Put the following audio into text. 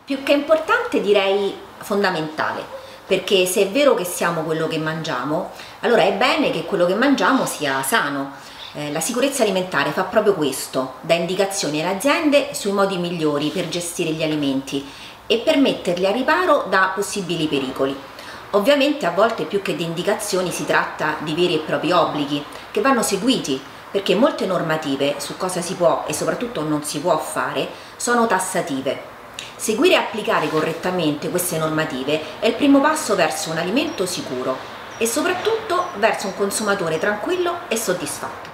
Più che importante direi fondamentale, perché se è vero che siamo quello che mangiamo, allora è bene che quello che mangiamo sia sano. La sicurezza alimentare fa proprio questo, dà indicazioni alle aziende sui modi migliori per gestire gli alimenti e per metterli a riparo da possibili pericoli. Ovviamente a volte più che di indicazioni si tratta di veri e propri obblighi che vanno seguiti, perché molte normative su cosa si può e soprattutto non si può fare sono tassative. Seguire e applicare correttamente queste normative è il primo passo verso un alimento sicuro e soprattutto verso un consumatore tranquillo e soddisfatto.